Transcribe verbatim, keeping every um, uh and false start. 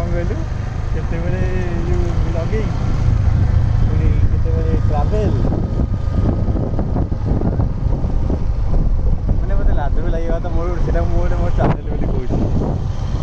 कौन कहलु केतेबेले you blogging पुणी केतेबेले ट्रैवल माने मते लाज भी लगे तो मोर सेटा मोर मोर ट्रैवल बोली कहूची